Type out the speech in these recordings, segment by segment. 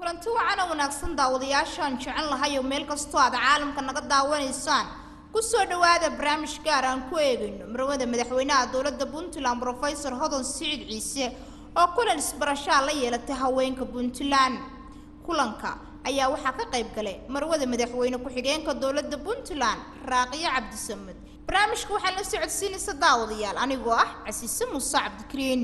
kulanti wacan oo wanaagsan daawadayaashan jecel lahay oo meel kasto aad caalamka naga daawanaysaan ku soo dhawaada barnaamij gaar ah ku eegayno marwada madaxweynaha dawladda Puntland Professor Hodan Siciid Ciise oo kulan isbarasho la yeelatay haweenka Puntland kulanka ayaa waxa ka qayb galay marwada madaxweyne ku xigeenka dawladda Puntland Raaqiya Cabdisamad barnaamijku waxa la socodsiinaysa daawadayaal anigoo ah Casiise Muuse Cabdikariin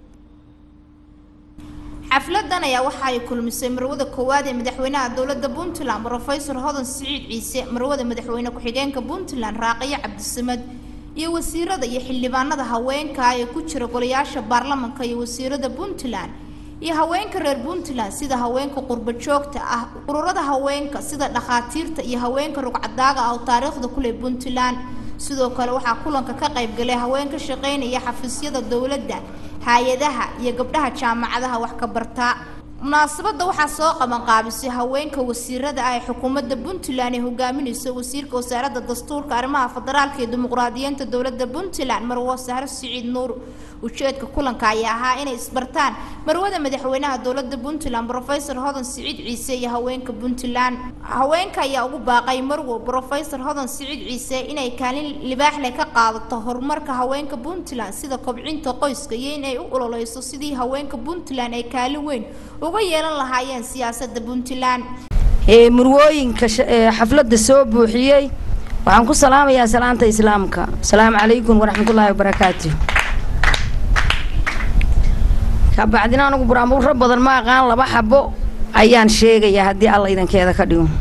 xafladan ayaa waxa ay kulmisay marwada koowaad ee madaxweynaha dawladda Puntland Professor Hodan Siciid Ciise marwada madaxweyne ku xigeenka Puntland Raaqiya Cabdisamad iyo wasiirada iyo xildhibaanada haweenka ay ku jira golayaasha baarlamaanka iyo wasiirada Puntland iyo haweenka reer Puntland sida haweenka qurba joogta ah ururada haweenka sida dhaqaatiirta iyo haweenka rugcadaaga ah oo taariikhda ku leh Puntland sidoo kale waxa kulanka ka qayb galay haweenka shaqeynaya xafiisyada dawladda hay'adaha iyo gabdhaha jaamacadaha wax ka barta munaasabada waxa soo qaban qaabisay haweenka wasiirada ay xukuumadda Puntland ee hogaaminayso wasiirka wasaaradda dastuurka arrimaha federaalka iyo dimuqraadiyiinta dawladda Puntland Marwo Sahar Siciid Nuur ujeedka kulanka ayaa ahaa inay isbartaan marwada madaxweynaha dawladda Puntland Professor Hodan Siciid Ciise iyo haweenka Puntland haweenka ayaa ugu baaqay marwo Professor Hodan Siciid Ciise inay kaalin libaax leh ka qaadato horumarka haweenka Puntland sida kobcinta qoyska iyo inay u ololeyso sidii haweenka Puntland ay kaalin weyn uga yeelan lahaayeen siyaasadda Puntland marwooyinka xafladda soo buuxiyay waxaan ku salaamayaa salaanta islaamka assalaamu calaykum waraxmatullaahi wabarakaatuh kabacdina anigu buraamur badan ma aqaan laba xabo ayaan sheegayaa haddii alla idankeeda ka dhigo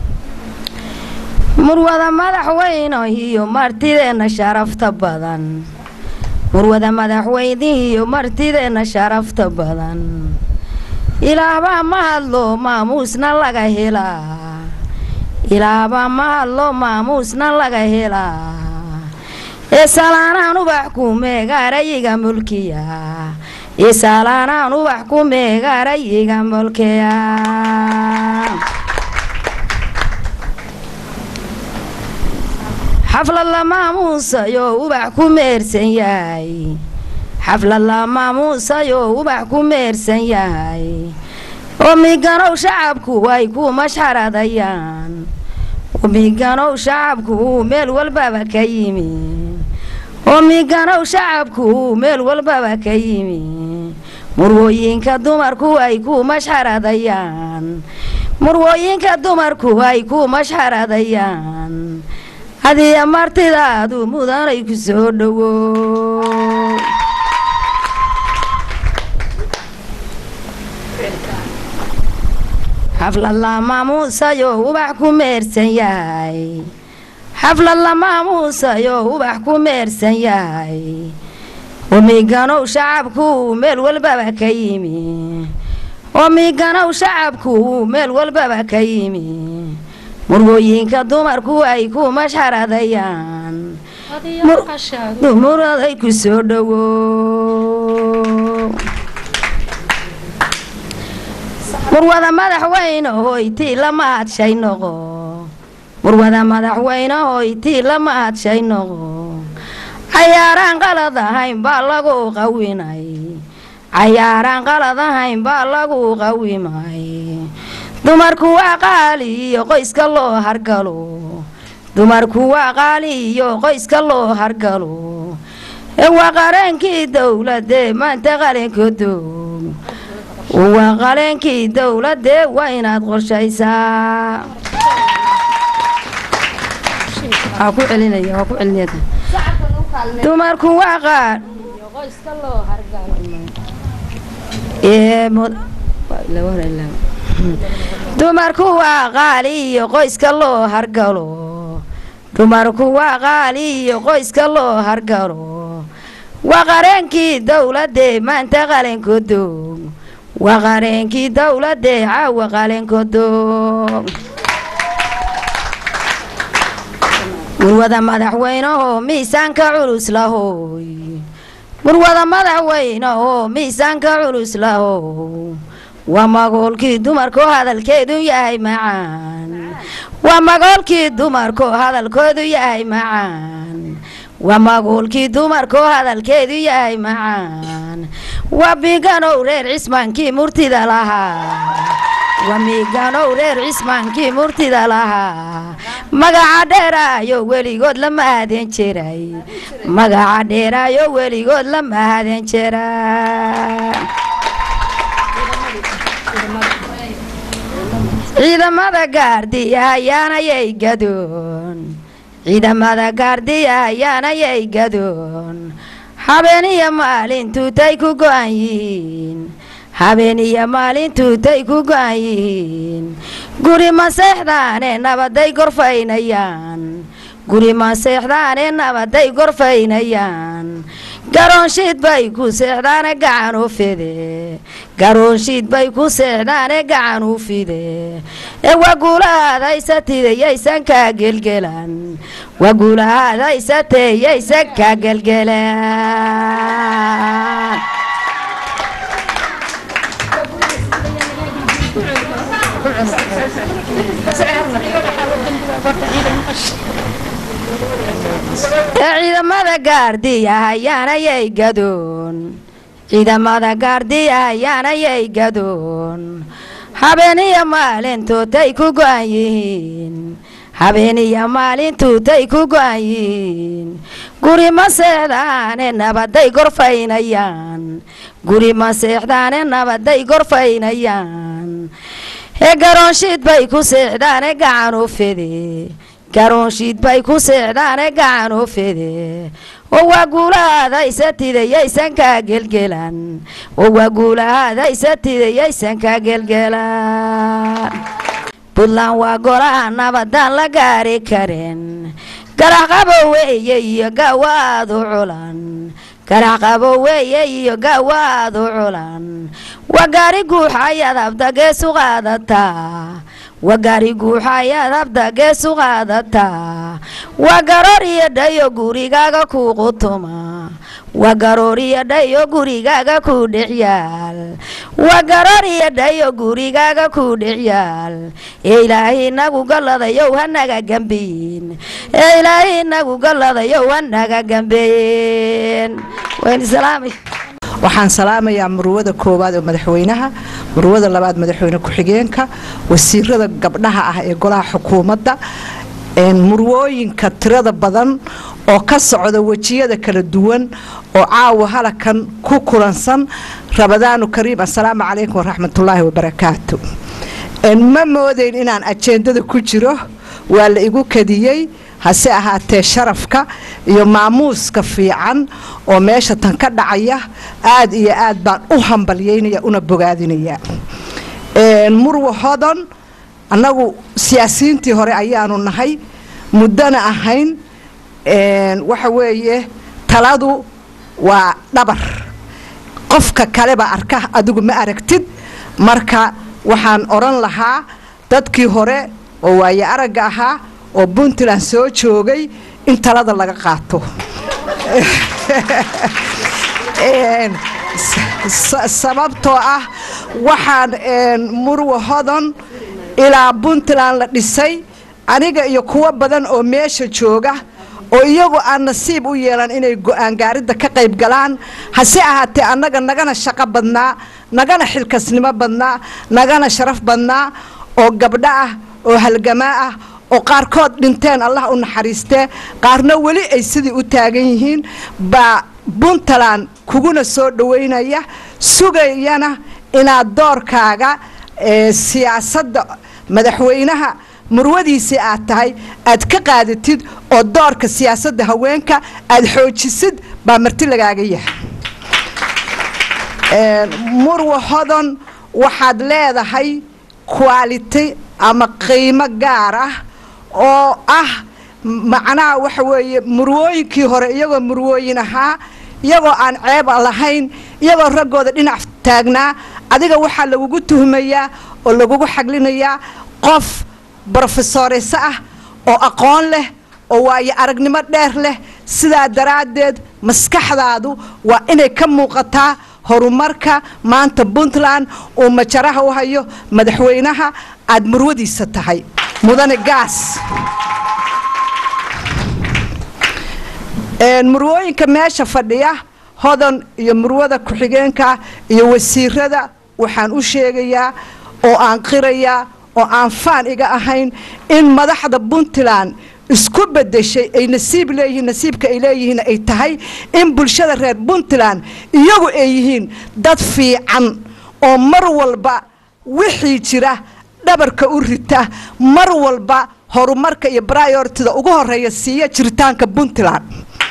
marwada madaxweyne iyo martideena sharafta badan marwada madaxweyne iyo martideena sharafta badan ilaaba ma hadlo maamuusna laga helaa ilaaba ma hadlo maamuusna laga helaa salaanaan ubax ku meegarayiga mulkiya salaanaan ubax ku meegarayiga mulkiya xaflad la maamuusayo ubax ku meersan yahay xaflad la maamuusayo ubax ku meersan yahay oo miganow shacabku way ku mashxaradayaan oo miganow shacabku meel walbaba ka yimi oo miganow shacabku meel walbaba ka yimi marwooyinka dumarku ay ku mashxaradayaan marwooyinka dumarku ay ku mashxaradayaan hadiya martidaadu mudanay ku soo dhawo xaflad la maamuusayo ubax ku meersan yahay xaflad la maamuusayo ubax ku meersan yahay oo miganow shacabku meel walbaba ka yimi oo miganow shacabku meel walbaba ka yimi marwooyinka dumarku ay ku mashxaradayaan muraday ku soo dhawo marwada madaxweyne hoyti lama hadshay noqo marwada madaxweyne hoyti lama hadshay noqo cayaaraan qalad ahayn baa lagu qawinay cayaaraan qalad ahayn baa lagu qawimay dumarku waa qaali iyo qoyska loo hargalo dumarku waa qaali iyo qoyska loo hargalo waa qareenkii dawladda maanta qarenkoodo waa qareenkii dawladda waa inaad qorshaysaa ku celinaya dumarku waa qaal iyo qoyska loo hargalo dumarku waa qaali iyo qoyska loo hargalo dumarku waa qaali iyo qoyska loo hargalo waa qareenkii dawladda maanta qarenkoodo waa qareenkii dawladda caawa qarenkoodo marwada madaxweynaho miisaanka culus lahoy marwada madaxweynaho miisaanka culus lahow waa magoolkii dumarku hadalkeedu yahay macaan waa magoolkii dumarku hadalkoodu yahay macaan waa magoolkii dumarku hadalkeedu yahay macaan waa biganow reer cismaankii murtida lahaa wamiiganow reer cismaankii murtida lahaa magaca dheeraayo weligood lama aadan jiray magaca dheeraayo weligood lama aadan jiray ciidamada gaardiya ayaanayay gadoon ciidamada gaardiya ayaanayay gadoon habeeniyo maalintuutay ku go'an yihiin habeeniyo maalintuutay ku go'an yihiin guri ma seexdaane nabaday gorfaynayaan guri ma seexdaane nabaday gorfaynayaan garoonshiid bay ku seexdaane gacan u fide garoonshiid bay ku seexdaane gacan u fide waguulahaadaysatidayaysan kaa gelgelan waguulahaadaysateyaysan kaa gelgelan ciidamada gaardiya ayaanayay gadoon ciidamada gaardiya ayaanayay gadoon habeeniyo maalintuutay ku go'an yihiin habeeniyo maalintuutay ku go'an yihiin guri ma seexdaane nabaday gorfaynayaan guri ma seexdaane nabaday gorfaynayaan garoonshiid bay ku seexdaane gacan u fide garoonshiid bay ku seexdaane gacan u fide waguulahaadaysatidayaysan kaa gelgelan waguulahaadaysatidayaysan kaa gelgelan buntland waa golaha nabadaan la gaari karin garax qabo weeye iyo gawaad u culan garax qabo weeye iyo gawaad u culan wagaari guuxayaad habda geesu qaadataa wagaari guuxayaad habda geesu qaadataa wagaroor iyo dhayo gurigaaga ku qutuma wagaroor iyo dhayo gurigaaga ku dhexyaal wagaroor iyo dhayo gurigaaga ku dhexyaal ilaahay nagu galadayow hanaga gambiin ilaahay nagu galadayow hanaga gambiin wayn salaamay waxaan salaamayaa marwada koowaad oo madaxweynaha marwada labaad madaxweyne ku-xigeenka wasiirada gabdhaha ah ee golaha xukuumadda murwooyinka tirada badan oo ka socda wajiyada kala duwan oo caawa halakan ku kulansan rabadaanu kariim assalaamu calaykum waraxmatullaahi wabarakaatu ma moodayn inaan ajeendada ku jiro waa la igu kadiyey hase ahaatee sharafka iyo maamuuska fiican oo meesha tan ka dhacaya aad iyo aad baan u hambalyeynaya una bogaadinaya murwa hodan annagu siyaasiyiintii hore ayaanu nahay muddana ahayn waxa weeye taladu waa dhabar qofka kale baa arka adigu ma aragtid marka waxaan oran lahaa dadkii hore oo waaye aragga ahaa oo Puntland soo joogay in talada laga qaato sababtoo ah waxaan murwa hodan ilaa Puntland la dhisay aniga iyo kuwa badan oo meesha jooga oo iyagu aan nasiib u yeelan inay go'aan gaaridda ka qayb galaan hase ahaatee annaga nagana shaqo badnaa nagana xilkasnimo badnaa nagana sharaf badnaa oo gabdha ah oo halgamaa ah oo qaarkood dhinteen Allah u naxariistee qaarna wali ay sidii u taagan yihiin baa Puntland kuguna soo dhaweynaya sugayana inaad doorkaaga siyaasadda madaxweynaha murwadiisi aad tahay aad ka qaadatid oo doorka siyaasadda haweenka aad xoojisid baa marti lagaaga yahay murwa hodan waxaad leedahay quality ama qiimo gaar ah oo ah macnaha waxa weeye murwooyinkii hore iyagoo murwooyin ahaa iyagoo aan ceeb lahayn iyagoo raggooda dhinac taagnaa adiga waxaa lagugu tuhmayaa oo lagugu xaglinayaa qof professoresa ah oo aqoon leh oo waayo aragnimo dheer leh sidaa daraaddeed maskaxdaadu waa inay ka muuqataa horumarka maanta Puntland oo majaraha u hayo madaxweynaha aad murwadiisa tahay mudane gaas murwooyinka meesha fadhiya hodan iyo murwada ku-xigeenka iyo wasiirada waxaan u sheegayaa oo aan qiraya oo aan faan iga ahayn in madaxda Puntland isku bedeshay ay nasiib leeyihiin nasiibka ay leeyihiin ay tahay in bulshada reer Puntland iyagu ay yihiin dad fiican oo mar walba wixii jira dhabarka u rita mar walba horumarka iyo priority-da ugu horeeya siiya jiritaanka Puntland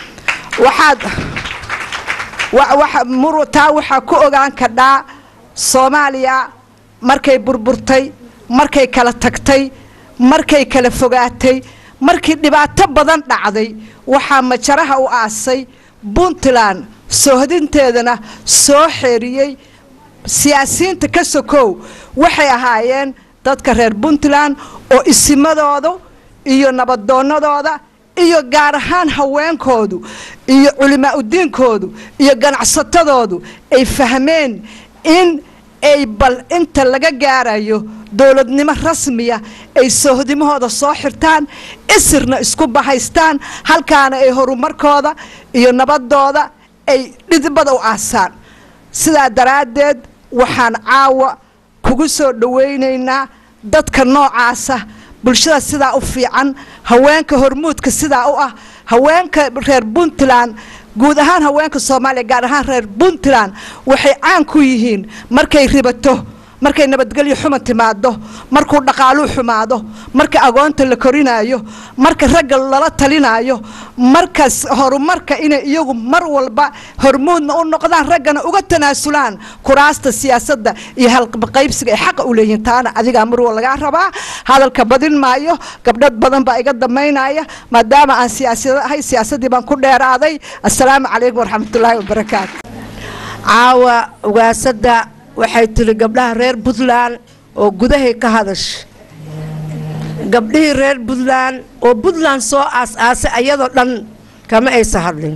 waxa ku ogaan kadhaa Soomaaliya markay burburtay markay kala tagtay markay kala fogaatay markii dhibaato badan dhacday waxa majaraha u aasay Puntland soohdinteedana soo xeeriyay siyaasiyiinta ka sokow waxay ahaayeen dadka reer Puntland oo isimadooda iyo nabadoonadooda iyo gaar ahaan haweenkoodu iyo culimaa u diinkoodu iyo ganacsatadoodu ay fahmeen in ay bal inta laga gaarayo dawladnimo rasmiya ay soohdimahooda soo xirtaan isirna isku bahaystaan halkaana ay horumarkooda iyo nabadooda ay dhidibada u aasaan sidaa daraadeed waxaan caawa kugu soo dhaweynaynaa dadka noocaasa bulshada sidaa u fiican haweenka hormuudka sidaa u ah haweenka reer Puntland guud ahaan haweenka Soomaaliya gaar ahaan reer Puntland waxay caan ku yihiin markay ribato markay nabadgelyo xumo timaado markuu dhaqaalu xumaado marka agoonta la korinayo marka ragga lala talinayo markaas horumarka inay iyagu mar walba hormuudna u noqdaan raggana uga tanaasulaan kuraasta siyaasadda iyo halqaybsiga ay xaq u leeyihiin taana adiga mar walba laga rabaa hadalka badin maayo gabdhad badan baa iga dameynaya maadaama aan siyaasadii baan ku dheeraaday assalaamu calaykum waraxmatullaahi wabarakaatu caawa ugaasada waxay tiri gabdhaha reer Puntland oo gudahay ka hadash gabdhihii reer Puntland oo Puntland soo aas-aasay ayadoo dhan kama aysa hadlin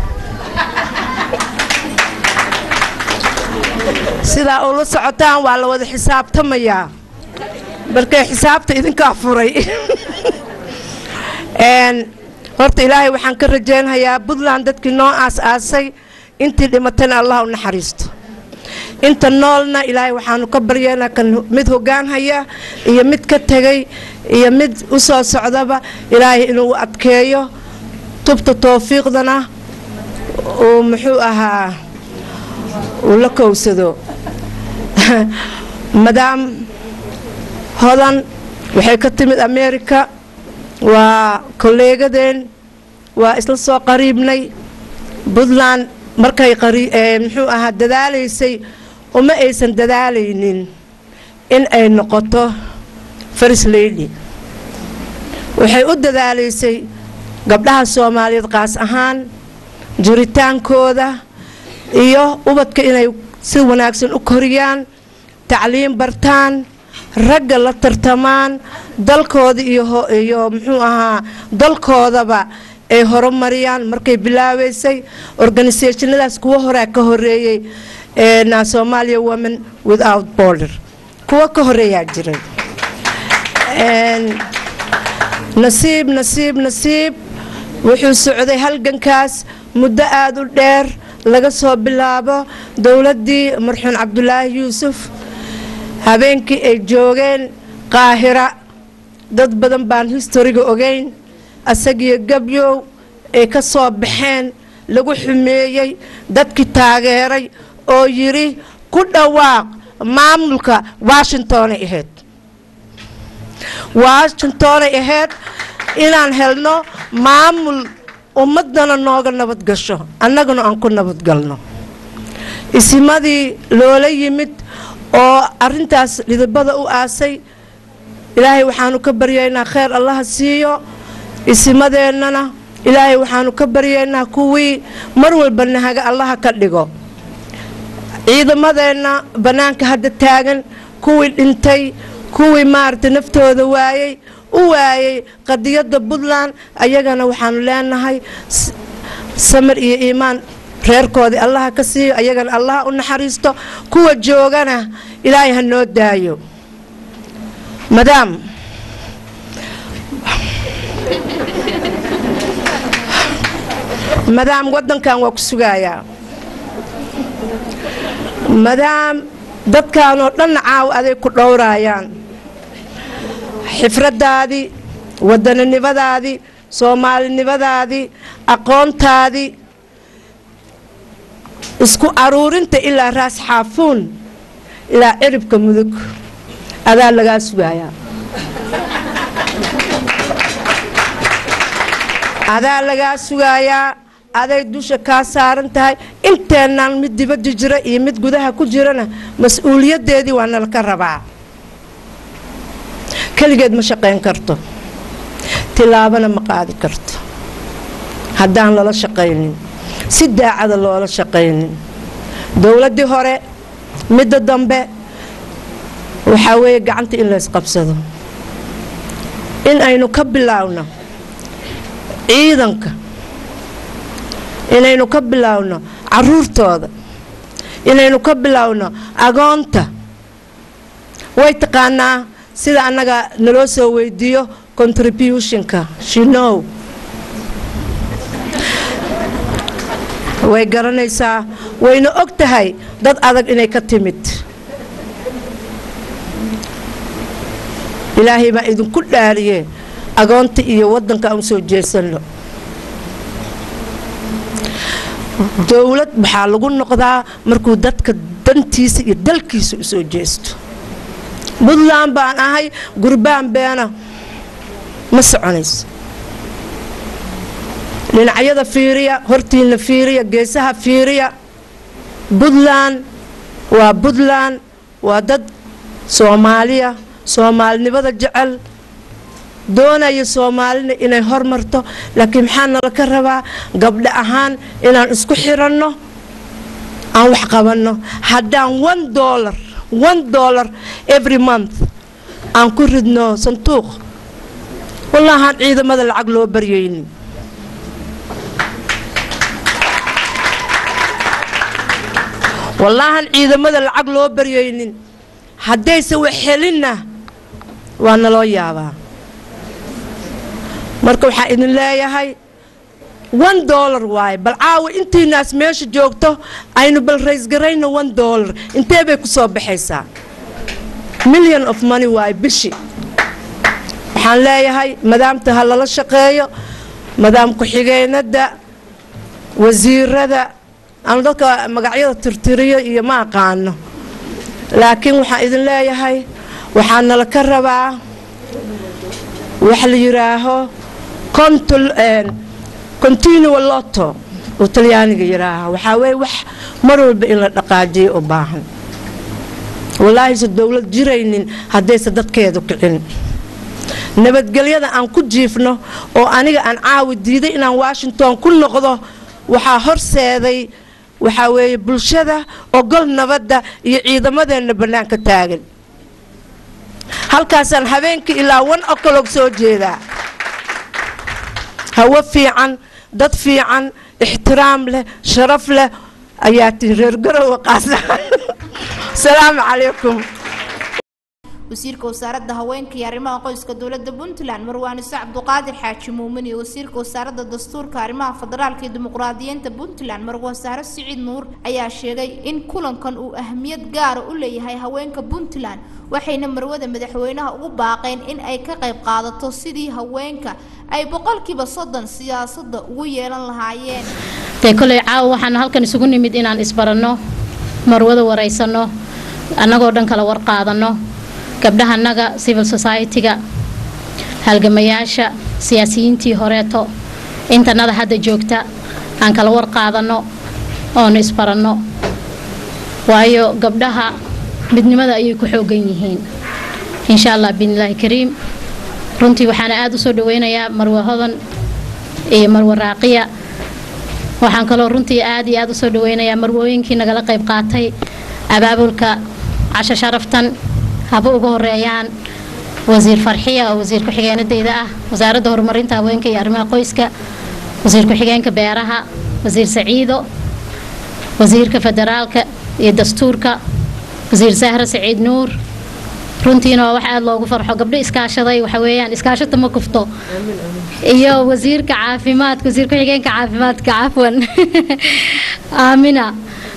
sidaa oo la socotaan waa la wada xisaabtamayaa balkay xisaabta idinka furay horta ilaahay waxaan ka rajaynayaa Puntland dadkii noo aas-aasay intii dhimatana Allah u naxariisto inta noolna ilaahay waxaanu ka baryeena kan mid hoggaan haya iyo mid ka tagay iyo mid u soo socdaba ilaahay inuu adkeeyo tubta tawfiiqdana oo muxuu ahaa uu la kowsado madam hodan waxay ka timid America waa kolleegadeen waa isla soo qariibnay Puntland markay muxuu ahaa dadaalaysay uma aysan dadaalaynin in ay noqoto first lady waxay u dadaalaysay gabdhaha Soomaaliyeed qaas ahaan jiritaankooda iyo ubadka inay si wanaagsan u koriyaan tacliin bartaan ragga la tartamaan dalkooda iyo muxuu ahaa dalkoodaba ay horumariyaan markay bilaabaysay organisationadaas kuwa hore ka horeeyay Somalia Women Without Border kuwa ka horeeyaa jiray nasiib wuxuu socday halgankaas muddo aad u dheer laga soo bilaabo dawladii marxuun Cabdullaahi Yuusuf habeenkii ay joogeen Qaahira dad badan baan historiga ogeyn asagiyo gabyow ay ka soo baxeen lagu xumeeyay dadkii taageeray oo yiri ku dhawaaq maamulka Washington ahead inaan helno maamul ummadana nooga nabad gasho annaguna aan ku nabad galno isimadii loola yimid oo arintaas lidabada u aasay ilaahay waxaanu ka baryaynaa khayr Allah siiyo isimadeennana ilaahay waxaanu ka baryaynaa kuwii mar walba nahaga Allah ka dhigo ciidamadeenna banaanka hadda taagan kuwii dhintay kuwii maarta naftooda waayay u waayay qadiyada Puntland ayagana waxaanu leenahay samir iyo iimaan reerkoodii Allah ka siiyo ayagana Allah u naxariisto kuwa joogana ilaahay ha noo daayo madam wadankan waa ku sugayaa madam dadkaanoo dhan caaw aday ku dhowraayaan xifradaadii wadaninimadaadii soomaalinimadaadii aqoontaadii isku aruurinta ilaa raas xaafuun ilaa ciribka mudug adaa lagaa sugayaa adaa lagaa sugayaa aday dusha kaa saaran tahay inteenaan mid dibadda jira iyo mid gudaha ku jirana mas-uuliyadeedii waa nala ka rabaa keligeed ma shaqayn karto tilaabana ma qaadi karto haddaan lala shaqaynin si daacada loola shaqaynin dowladdii hore midda dambe waxaa weeye gacanta in laysqabsado in aynu ka bilaawno ciidanka inaynu ka bilaawno caruurtooda inaynu ka bilaawno agoonta way taqaanaa sida annaga naloo soo weydiiyo contributionka shinow way garanaysaa wayna og tahay dad adag inay ka timid ilaahay baa idinku dhaariye agoonta iyo waddanka aan soo jeesano dowlad waxaa lagu noqdaa markuu dadka dantiisa iyo dalkiisa u soo jeesto buntland baan ahay gurbaan beena ma soconayso dhinacyada fiiriya hortiina fiiriya geesaha fiiriya buntland waa dad soomaaliya soomaalinimada jecel doonaya soomaalina inay hormarto laakiin maxaa nala ka rabaa gabdho ahaan inaan isku xiranno aan wax qabanno haddaan $1 every month aan ku ridno sanduuq wallaahaan ciidamada lacag loo baryaynin wallaahaan ciidamada lacag loo baryaynin haddayse wax helinna waa naloo yaabaa marka waxaa idin leeyahay $1 waaye bal caawa intiinaas meesha joogto aynu bal raysgarayno $1 intee bay ku soo baxaysaa million of money waaye bishi waxaan leeyahay madaamta ha lala shaqeeyo madaam ku-xigeenada wasiirada aan dadka magacyada tirtiriyo iyo ma aqaano laakiin waxaan idin leeyahay waxaa nala ka rabaa wax la yiraaho continual lotto oo talyaaniga yiraaha waxaa weeye wax mar walba in la dhaqaajiyo u baahan wallaahi si dowlad jiraynin haddaysa dadkeedu kicin nabadgelyada aan ku jiifno oo aniga aan caawi diiday inaan Washington ku noqdo waxaa horseeday waxaa weeye bulshada ogol nabadda iyo ciidamadeena banaanka taagan halkaasaan habeenkii ilaa 1 o'clock soo jeedaa hawo fiican dad fiican ixtiraam leh sharaf leh ayaa reer garowe qaasaan salaamu calaykum wasiirka wasaaradda haweenka iyo arrimaha qoyska dowladda Puntland Marwaan Cabduqaadir Xaaji Muumin iyo wasiirka wasaaradda dastuurka arrimaha federaalka iyo dimuqraadiyiinta Puntland Marwaan Sahra Siciid Nuur ayaa sheegay in kulankan uu ahmiyad gaar ah u leeyahay haweenka Puntland waxayna marwada madaxweynaha ugu baaqeen in ay ka qayb qaadato sidii haweenka ay 100% siyaasadda ugu yeelan lahaayeen kulay caaw waxaan halkan isugu nimid inaan isbarano marwada wareysano annagoo dhan kala war qaadano gabdhaha naga civil society-ga halgamayaasha siyaasiyiintii horeeto intanada hadda joogta aan kala war qaadano oo isbarano waayo gabdhaha midnimada ayay ku xoogan yihiin insha Allah billahi kariim runtii waxaan aad u soo dhaweynayaa marwa hodan iyo marwa raaqiya waxaan kaloo runtii aad iyo aad u soo dhaweynayaa marwooyinkii nagala qayb qaatay abaabulka casho sharaftan haba ugu horeeyaan wasiir farxiya oo wasiir ku xigeenadeeda ah wasaaradda horumarinta haweenka iyo arrimaha qoyska wasiir ku xigeenka beeraha wasiir Saciido wasiirka federaalka iyo dastuurka wasiir Sahra Siciid Nuur runtiina wax aad loogu farxo gabdho iskaashaday waxa weeyaan iskaashada ma kufto iyo wasiirka caafimaadka wasiir ku xigeenka caafimaadka afwan Aamina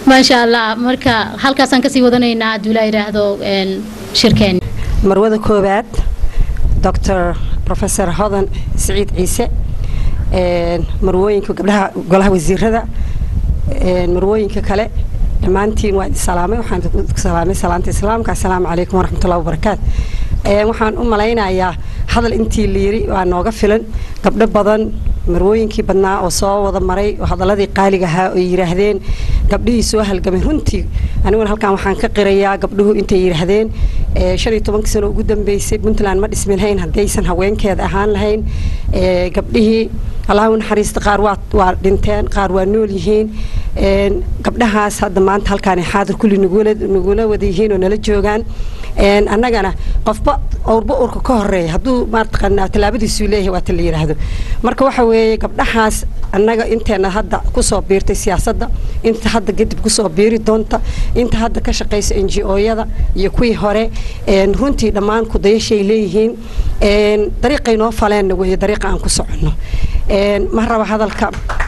ما شاء الله مركا halkaas aan ka sii wadanaynaa haduu la yiraahdo shirkeen marwada koobaad Dr. Professor Hodan Saciid Ciise marwooyinka gabdhaha golaha wasiirada marwooyinka kale dhammaantiin waa salaamay waxaan ku salaamay salaanta islaamka assalaamu calaykum waraxmatullaahi wabarakaatuh waxaan u malaynayaa hadal intii liiri waa nooga filan gabdho badan marwooyinkii badnaa oo soo wada maray oo hadaladii qaaliga ahaa oo yiraahdeen gabdhihii soo halgamay runtii aniguna halkaan waxaan ka qirayaa gabdhuhu intay yiraahdeen 15 sano ugu dambeysay Puntland ma dhismin hayn hadaysan haweenkeeda ahaan lahayn gabdhihii Allah u naxariisto qaar waa dhinteen qaar waa nool yihiin gabdhahaas hadda maanta halkaan ay xaadir kulli nugula wada yihiin oo nala joogaan annagana qofba awrba urka ka horeeya hadduu maartaqana talaabadiisu leeyahay waa tan la yiraahdo marka waxa weeye gabdhahaas annaga inteena hadda ku soo biirtay siyaasadda inta hadda kadib ku soo biiri doonta inta hadda ka shaqeysa NGO-yada iyo kuwii hore runtii dhammaan ku dayashay leeyihiin dariiqay noo faleen weeye dariiqa aan ku socono ma raba hadalka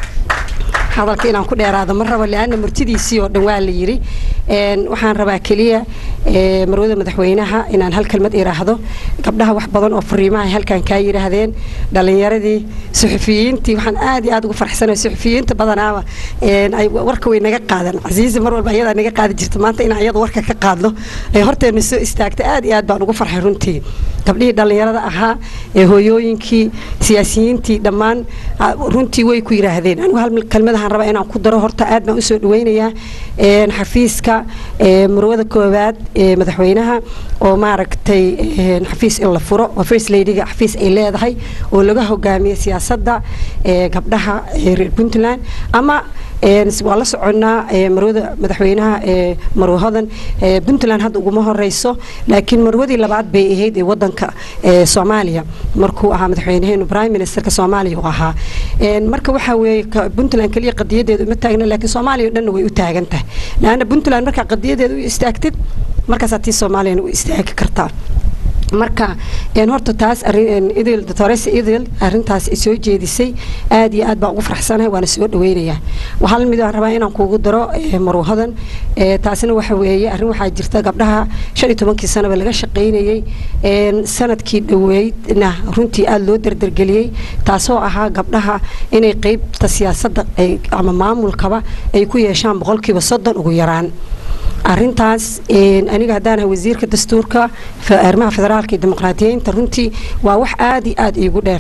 inaan ku dheeraado ma raba laana martidiisii oo dhan waa la yiri waxaan rabaa kaliya marwada madaxweynaha inaan hal kalmad iraahdo gabdhaha wax badan oo fariimaha halkan ka yiraahdeen dhalinyaradii suxufiyiintii waxaan aad iyo aad ugu faraxsanahay suxufiyiinta badanaaba ay warka way naga qaadan Aziiz mar walba ayada naga qaadi jirta maanta in ayada warka ka qaadno ay horteena soo istaagtay aad iyo aad baan ugu farxay runtii gabdhihii dhalinyarada ahaa hooyooyinkii siyaasiyiintii dhammaan runtii way ku yiraahdeen anigu hal kalmadahan rabaa inaan ku daro horta aad baan u soo dhaweynayaa xafiiska marwada koobaad madaxweynaha oo maaragtay xafiis in la furo oo first lady-ga xafiis ay leedahay oo laga hogaamiyo siyaasadda gabdhaha reer Puntland ama waa la soconaa marwada madaxweynaha Marwo Hodan Puntland hadda ugu horeyso laakiin marwadii labaad bay ahayd ee wadanka Soomaaliya markuu ahaa madaxweynaha Prime Ministerka Soomaaliya oo ahaa marka waxa weeye Puntland kaliya qadiyadeedu ma taagna laakiin Soomaaliya dhan way u taagan tahay laana Puntland marka qadiyadeedu u istaagtid markaas aad Soomaaliya u istaagi kartaa marka horta taas idil doctoress idil arintaas soo jeedisay aad iyo aad baan ugu faraxsanahay waana soo dhaweynayaa waxaan mid aan rabaa inaan kuugu daro Marwo Hodan taasina waxa weeye arin waxa jirta gabdhaha 15 sano laga shaqeynayay sanadkii dhaweydna runtii aad loo dardargeliyay taasoo ahaa gabdhaha inay qaybta siyaasadda ama maamulkaba ay ku yeeshaan 30% ugu yaraan arintaas aniga hadaan wasiirka dastuurka arrimaha federaalka iyo dimuqraadiyiinta runtii waa wax aad iyo aad iigu dheer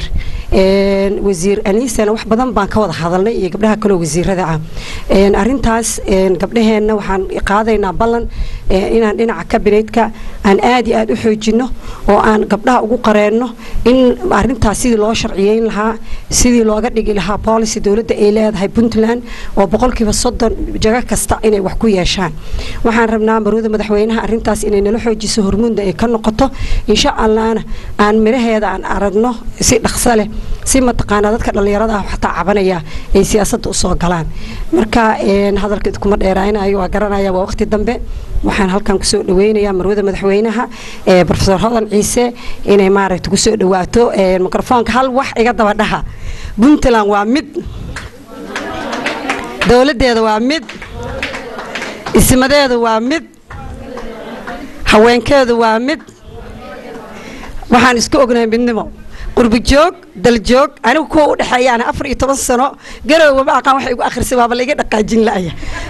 wasiir Aniisana wax badan baan ka wada hadalnay iyo gabdhaha kale wasiirada ah arintaas gabdhaheena waxaan qaadaynaa ballan inaan dhinaca kabineedka aan aad iyo aad u xoojino oo aan gabdhaha ugu qareeno in arintaas sidii loo sharciyeyn lahaa sidii looga dhigi lahaa policy dawladda ay leedahay Puntland oo 30% jaga kasta inay wax ku yeeshaan waxaan rabnaa marwada madaxweynaha arintaas inay nala xoojiso hormuudda ay ka noqoto insha Allah aan miraheeda aan aragno si dhaqso leh si mataqaana dadka dhalinyarada ah xataa cabanaya ay siyaasadda u soo galaan marka hadalka kuma dheeraanayo waa garanaya waa waqti dambe waxaan halkan ku soo dhaweynayaa marwada madaxweynaha Professor Hodan Ciise inay maaragtay ku soo dhawaato mikrofoonka hal wax iga daba dhaha Puntland waa mid dawladeeda waa mid ismadeedu waa mid haweenkeedu waa mid waxaan isku ognahay midnimo qurbi joog dal joog anigu kuwa u dhaxeeyaan 14 sano garow ma aqaan wax igu akhrisay waaba laga dhaqaajin laaya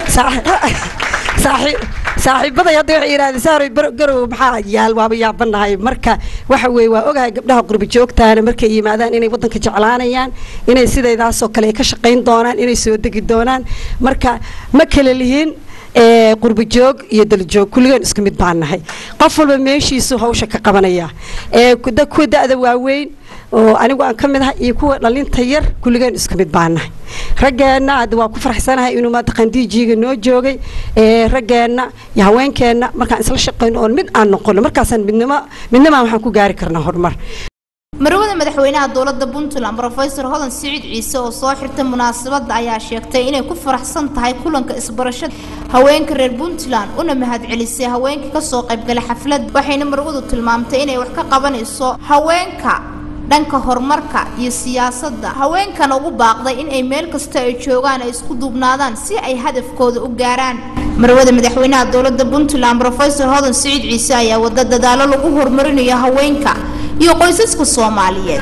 saaxiibada hadda waxay yiraahdeen saaray garow maxaa yaal waaba yaabanahay marka waxa weey waa ogahay gabdhaha qurbi joogtaana markay yimaadaan inay wadanka jeclaanayaan inay sidaydaas oo kale ka shaqeyn doonaan inay soo degi doonaan marka ma kala lihiin qurbi joog iyo dal joog kulligan isku mid baan nahay qof walba meeshiisu hawsha ka qabanaya ku da'da waaweyn oo anigu aan ka mid ahay iyo kuwa dhalinta yar kulligan isku mid baan nahay raggeena aad waa ku faraxsanahay inuu ma taqandiijiga noo joogay raggeena iyo haweenkeena markaan isla shaqeyno oo mid aan noqono markaasaan midnimo waxaan ku gaari karnaa horumar marwada madaxweynaha dowladda Puntland Professor Hodan Saciid Ciise oo soo xirtay munaasabadda ayaa sheegtay inay ku faraxsan tahay kulanka isbarashada haweenka reer Puntland una mahadcelisay haweenka ka soo qayb galay xaflad waxayna marwadu tilmaamtay inay wax ka qabanayso haweenka dhanka horumarka iyo siyaasadda haweenkan ugu baaqday in ay meel kasta ay joogaan ay isku duubnaadaan si ay hadafkooda u gaaraan marwada madaxweynaha dowladda Puntland Professor Hodan Siciid Ciise ayaa wada dadaalo lagu horumarinayo haweenka iyo qoysaska Soomaaliyeed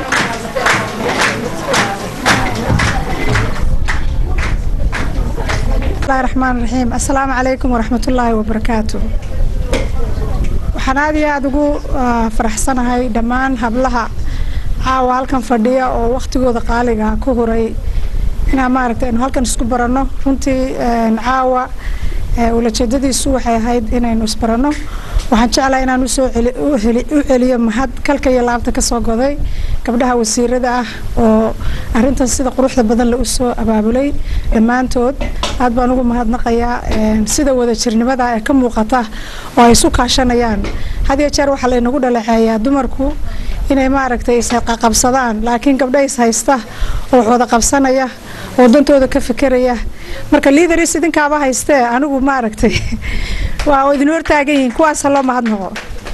الرحمن الرحيم السلام عليكم ورحمة الله وبركاته waxaan aad iyo aad ugu faraxsanahay dhammaan hablaha caawa halkan fadhiya oo waqtigooda qaaliga ku huray inaan maaragtay inuu halkan isku barano runtii caawa ulajeedadiisu waxay ahayd inaynu isbarano waxaan jeclahay inaan u celiyo mahad kalka iyo laabta ka soo goday gabdhaha wasiirada ah oo arrintan sida quruxda badan la u soo abaabulay dhammaantood aad baan ugu mahadnaqayaa sida wada jirnimada ay ka muuqata oo ay isu kaashanayaan had iyo jeer waxa la inagu dhaleeceeyaa dumarku inay maaragtay is qabsadaan laakiin gabdhaha is haysta oo wada qabsanaya oo dantooda ka fikiraya marka leaders idinkaaba haystee anigu maaragtay waa idin hortaagan yihiin kuwaas loo mahadnaqo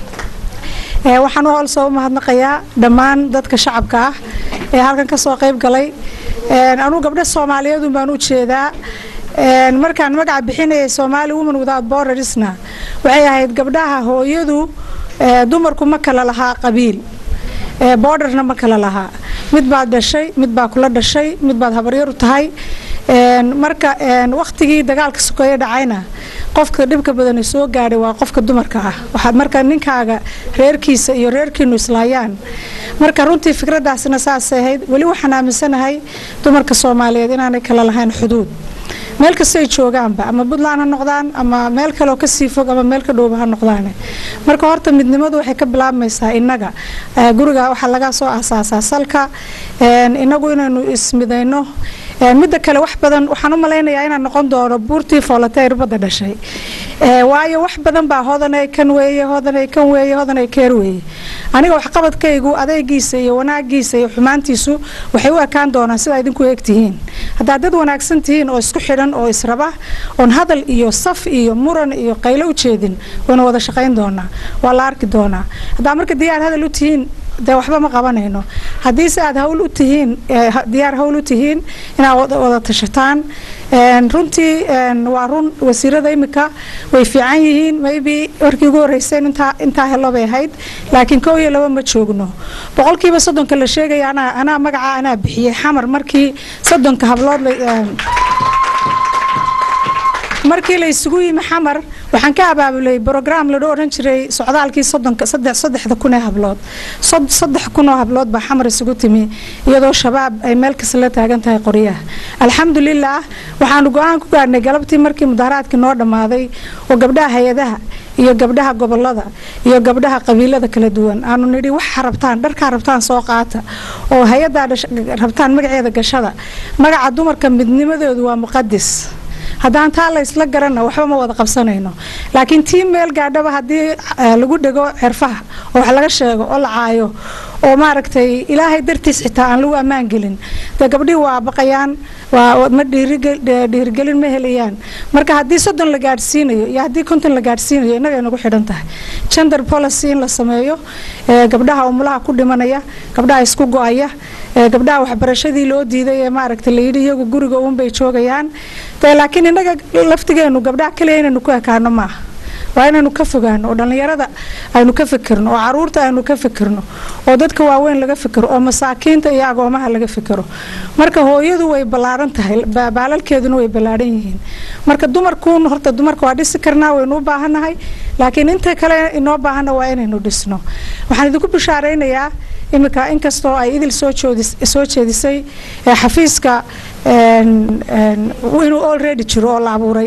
waxaan u hoolsoo u mahadnaqayaa dhammaan dadka shacabka ah ee halkan ka soo qayb galay anigu gabdha Soomaaliyeed baan u jeedaa markaan magaca bixinayay Somali Women Without Bordersna waxay ahayd gabdhaha hooyadu dumarku ma kala lahaa qabiil borderna ma kala lahaa mid baad dhashay mid baa kula dhashay mid baad habaryar u tahay marka waqtigii dagaalka sokeeye dhacayna qofka dhibka badan soo gaaray waa qofka dumarka ah waxa marka ninkaaga reerkiisa iyo reerkiinu islaayaan marka runtii fikradaasna saas ahayd wali waxaan aaminsanahay dumarka Soomaaliyeed inaanay kala lahayn xuduud meel kasta ay joogaanba ama Puntland ha noqdaan ama meel kale oo ka sii fog ama meel ka dhow ha noqdaan marka horta midnimadu waxay ka bilaabmaysaa inaga guriga waxa laga soo aasaasaa salka inagu inaynu ismidayno midda kale wax badan waxaan u maleynayaa inaan noqon doono buurtii foolateer bada dhashay waayo wax badan baa hodanay kan weeye keer weeye aniga wax qabadkaygu adeegiisa iyo wanaagiisa iyo xumaantiisu waxay u ekaan doonaan sida idinku eegtihiin hadaa dad wanaagsan tihiin oo isku xidhan oo israba on hadal iyo saf iyo muran iyo qaylo u jeedin wana wada shaqayn doonaa waa la arki doonaa hadaa marka diyaar hadal u tihiin de waxba ma qabanayno hadii aad hawl u tihiin diyaar hawl u tihiin inaad wada tashataan runtii waa run wasiirada imika way fiican yihiin maybe warkii ugu horeysay inta helo bay ahayd laakiin 1 iyo 2 ma joogno 30% la sheegay ana magaca ana bixiyay xamar markii 30 hablood markii la isugu yimi xamar waxaan ka abaabulay program la oran jiray socdaalkii 3 hablood 3 hablood baa xamar isugu timi iyadoo shabaab ay meel kasta la taagan tahay qoriyaha alxamdulillah waxaan go'aan ku gaarnay galabtii markii mudaharaadkii noo dhamaaday oo gabdhaha hay'adaha iyo gabdhaha gobolada iyo gabdhaha qabiilada kala duwan aanu nidhi wax dharka rabtaan soo qaata oo hay'adda rabtaan magaceeda gashada magaca dumarka midnimadoodu waa muqadas haddaan taa la isla garanna waxba ma wada qabsanayno laakiin tii meel gaadhaba haddii lagu dhego xirfaha oo wax laga sheego oo la caayo oo maaragtay ilaahay dartiis xitaa aan lagu ammaan gelin gabdhii waa baqayaan waa ma dhiirigelin ma helayaan marka haddii 30 la gaadhsiinayo iyo haddii 50 la gaadhsiinayo inaga inagu xidhan tahay gender policy in la sameeyo gabdhaha umulaha ku dhimanaya gabdhaha isku go'aya gabdhaha waxbarashadii loo diiday ee maaragtay la yidhi iyagu guriga uun bay joogayaan laakiin inaga laftigeenu gabdhaha kaliya inaynu ku ekaano maaha waa inaynu ka fogaano oo dhalinyarada aynu ka fikirno oo caruurta aynu ka fikirno oo dadka waaweyn laga fikiro oo masaakiinta iyo agoomaha laga fikiro marka hooyadu way balaaran tahay baalalkeeduna way balaaran yihiin marka dumarkuun horta dumarka waa dhisi karnaa waynu u baahanahay laakiin inta kale inoo baahana waa inaynu dhisno waxaan idinku bishaaraynayaa imika inkastoo ay idil soo jeedisay xafiiska inuu already jiro oo la abuuray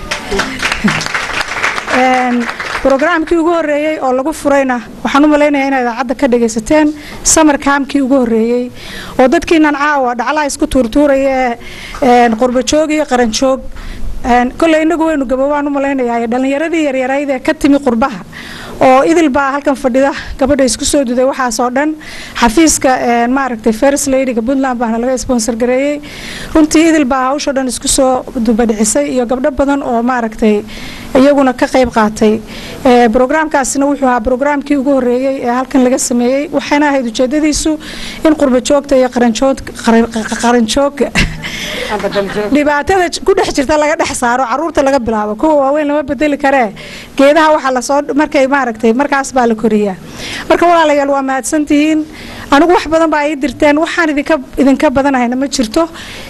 programkii ugu horeeyay oo lagu furayna waxaan u maleynayaa inaad idaacadda ka dhagaysateen summer campkii ugu horeeyay oo dadkiinan caawa dhaclaha isku tuurtuuraya qurba joog iyo qaran joog kolley inagu waynu gaboobaan u malaynayaa dhalinyaradii yaryarayd ee ka timi qurbaha oo idil baa halkan fadhida gabadha isku soo duday waxaas oo dhan xafiiska maaragtay First Lady-ga Puntland baana laga sponsor gareeyay runtii idil baa hawsha dhan isku soo dubadhicisay iyo gabdho badan oo maaragtay iyaguna ka qayb qaatay programkaasina wuxuu ahaa programkii ugu horeeyay ee halkan laga sameeyay waxaana ahayd ujeedadiisu in qurba joogta iyo qaran joogga dhibaatada ku dhex jirta laga dhex saaro caruurta laga bilaabo kuwa waaweyn lama bedeli karee geedaha waxa la soo markay maaragtay markaas baa la koriyaa marka walaalayaal waa mahadsantihiin anigu wax badan baa ay dirteen waxaan idinka badanahayna ma jirto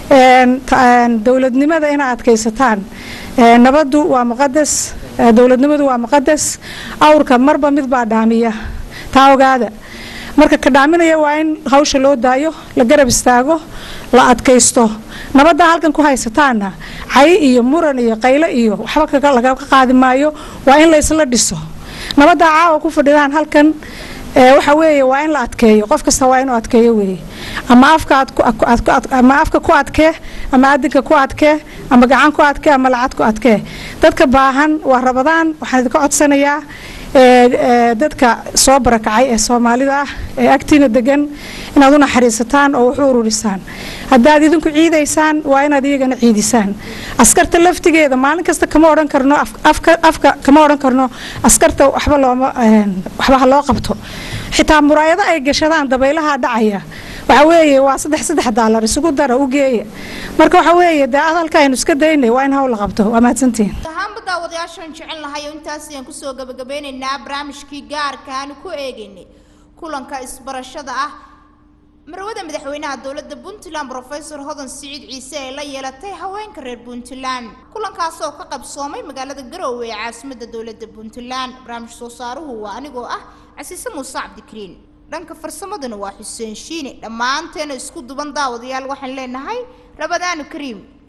dowladnimada inaad adkaysataan nabadu waa muqadas dowladnimadu waa muqadas awrka marba mid baa dhaamiya taa ogaada marka ka dhaaminaya waa in hawsha loo daayo la garab istaago la adkaysto nabada halkan ku haysataana cay iyo muran iyo qaylo iyo waxba laga qaadi maayo waa in la isla dhiso nabada caawa ku fadhidaan halkan waxa weeye waa in la adkeeyo qof kasta waa inuu adkeeyo weeye ama afka ku adkee ama adinka ku adkee ama gacan ku adkee ama lacag ku adkee dadka baahan waa rabadaan waxaan idinka codsanayaa dadka soo barakacay ee Soomaalida ah ee agtiina degan inaad u naxariisataan oo wax u ururisaan haddaad idinku ciidaysaan waa inaad iyagana ciidisaan askarta laftigeeda maalin kasta kama oran karno afka kama oran karno askarta waxba loo qabto xitaa muraayada ay gashadaan dabaylaha dhacaya waxa weeye waa $3 isugu dara u geeya marka waxa weeye daadalka aynu iska daynay waa in hawl la qabto waa mahadsantiin ahaanba wadayaashan jecel lahay intaas ayaan ku soo gabagabeynaa barnaamijkii gaarka aan ku eegaynay kulanka isbarashada ah marwada madaxweynaha dawladda Puntland Professor Hodan Siciid Ciise ee la yeelatay haweenka reer Puntland kulankaas oo ka qabsoomay magaalada Garowe ee caasimadda dawladda Puntland barnaamij soo saaruhu waa anigoo ah Casiise Muuse Cabdikariin dhanka farsamadana waa Xuseen Shiine dhamaanteena isku duban daawadayaal waxaan leenahay Rabadaan Kariim